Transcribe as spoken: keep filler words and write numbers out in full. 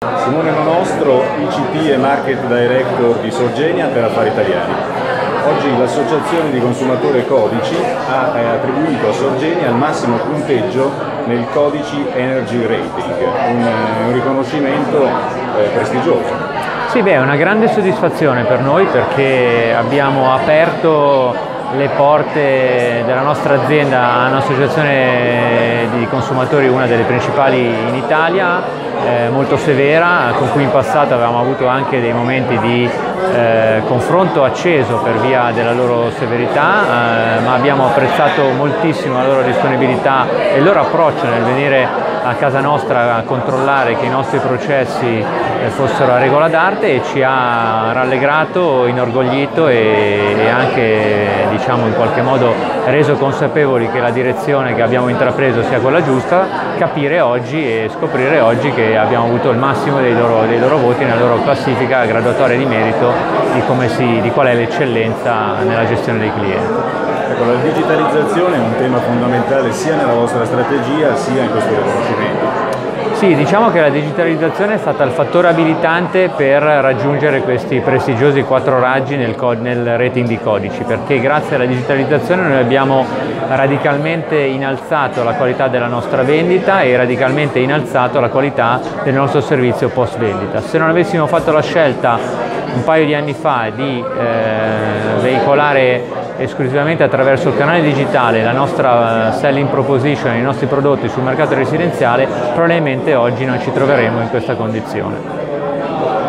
Simone Nonostro, I C T e Market Director di Sorgenia per Affari Italiani. Oggi l'associazione di consumatori Codici ha attribuito a Sorgenia il massimo punteggio nel Codici Energy Rating, un, un riconoscimento eh, prestigioso. Sì, beh, è una grande soddisfazione per noi perché abbiamo aperto le porte della nostra azienda a un'associazione di consumatori, una delle principali in Italia, eh, molto severa, con cui in passato avevamo avuto anche dei momenti di eh, confronto acceso per via della loro severità, eh, ma abbiamo apprezzato moltissimo la loro disponibilità e il loro approccio nel venire a casa nostra a controllare che i nostri processi fossero a regola d'arte, e ci ha rallegrato, inorgoglito e, e anche, diciamo, in qualche modo reso consapevoli che la direzione che abbiamo intrapreso sia quella giusta, capire oggi e scoprire oggi che abbiamo avuto il massimo dei loro, dei loro voti nella loro classifica graduatoria di merito di, come si, di qual è l'eccellenza nella gestione dei clienti. Ecco, la digitalizzazione è un tema fondamentale sia nella vostra strategia sia in questo riconoscimento. Sì, diciamo che la digitalizzazione è stata il fattore abilitante per raggiungere questi prestigiosi quattro raggi nel, nel rating di Codici, perché grazie alla digitalizzazione noi abbiamo radicalmente innalzato la qualità della nostra vendita e radicalmente innalzato la qualità del nostro servizio post vendita. Se non avessimo fatto la scelta un paio di anni fa di eh, veicolare esclusivamente attraverso il canale digitale la nostra selling proposition, i nostri prodotti sul mercato residenziale, probabilmente oggi non ci troveremo in questa condizione.